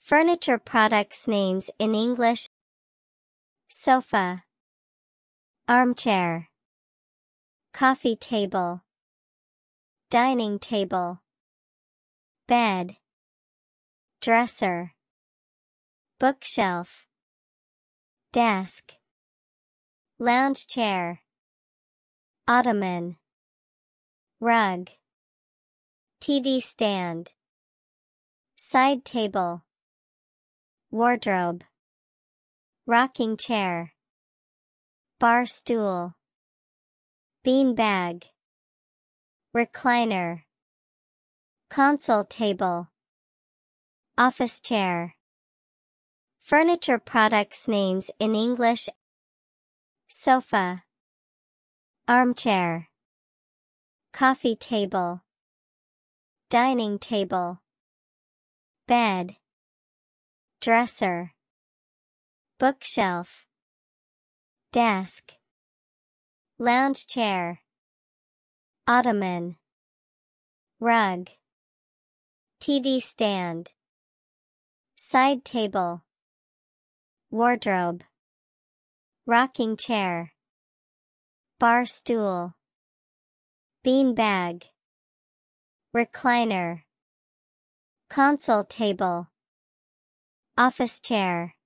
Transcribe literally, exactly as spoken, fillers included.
Furniture products names in English: sofa, armchair, coffee table, dining table, bed, dresser, bookshelf, desk, lounge chair, ottoman, rug, T V stand, side table, wardrobe, rocking chair, bar stool, bean bag, recliner, console table, office chair. Furniture products names in English: sofa, armchair, coffee table, dining table, bed, dresser, bookshelf, desk, lounge chair, ottoman, rug, T V stand, side table, wardrobe, rocking chair, bar stool, bean bag, recliner, console table, office chair.